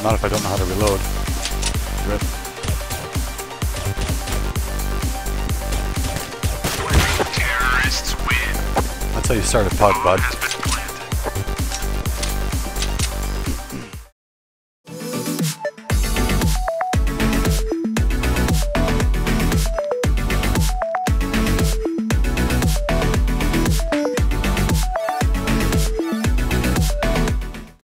Not if I don't know how to reload. Rip. Terrorists win. That's how you start a pod, bud.